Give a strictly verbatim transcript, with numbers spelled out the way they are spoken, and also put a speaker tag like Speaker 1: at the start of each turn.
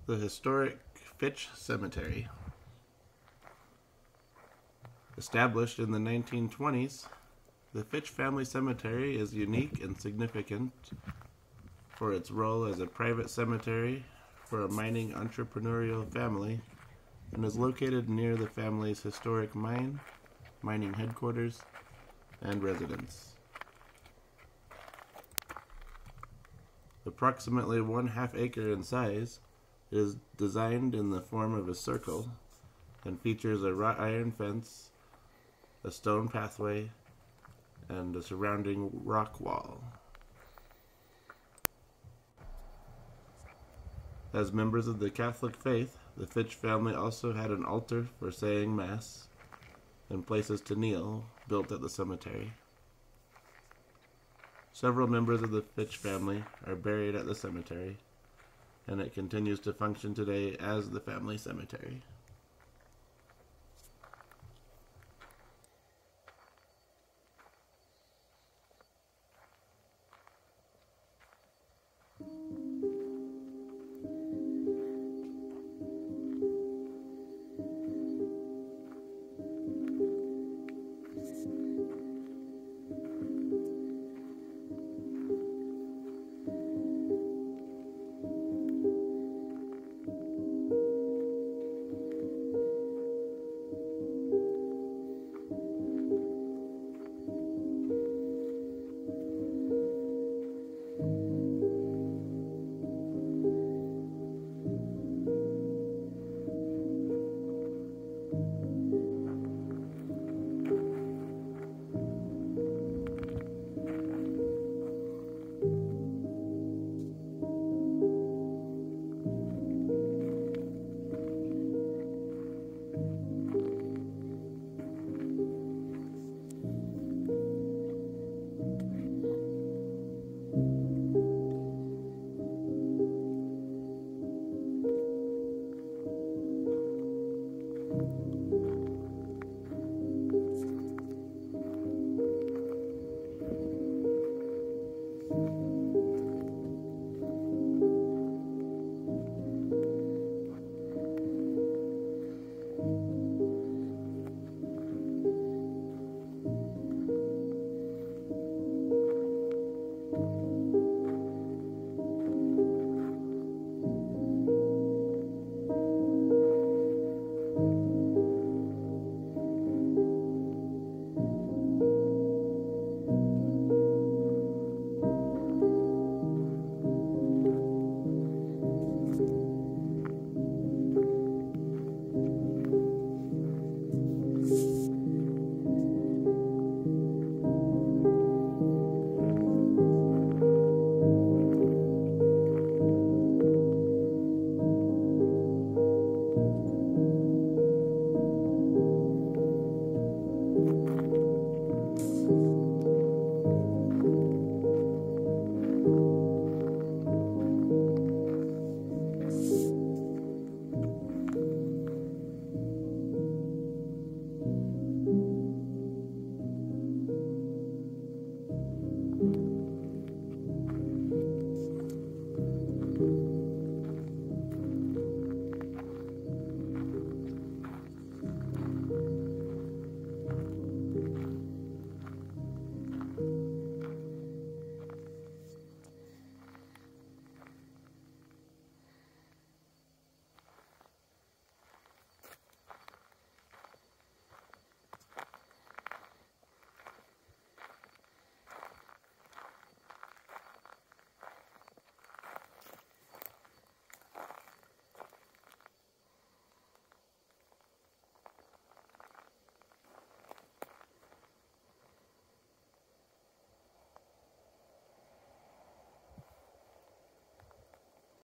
Speaker 1: The historic Fitch Cemetery. Established in the nineteen twenties, the Fitch family cemetery is unique and significant for its role as a private cemetery for a mining entrepreneurial family and is located near the family's historic mine, mining headquarters, and residence. Approximately one half acre in size, it is designed in the form of a circle and features a wrought iron fence, a stone pathway, and a surrounding rock wall. As members of the Catholic faith, the Fitch family also had an altar for saying Mass and places to kneel built at the cemetery. Several members of the Fitch family are buried at the cemetery, and it continues to function today as the family cemetery.